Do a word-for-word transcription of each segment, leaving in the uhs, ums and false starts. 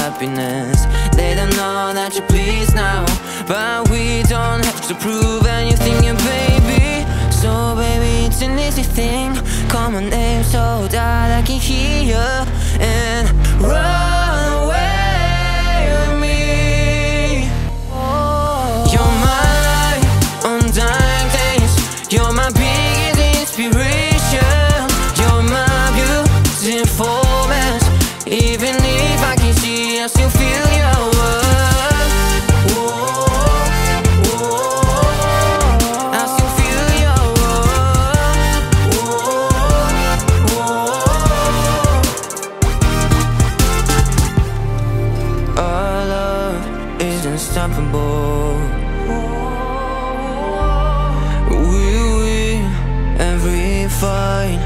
happiness. They don't know that you're pleased now, but we don't have to prove anything, yeah, baby. So baby, it's an easy thing. Call my name so that I can hear you and run away with me. You're my light on dark days. You're my biggest inspiration. You're my beautiful mess. Even if I can see, I still feel your love. Whoa, whoa, I still feel your love. Whoa, whoa. Our love is unstoppable. We win every fight.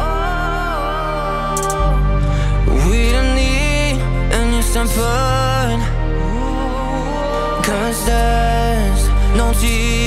We don't need any support, 'cause there's no tears.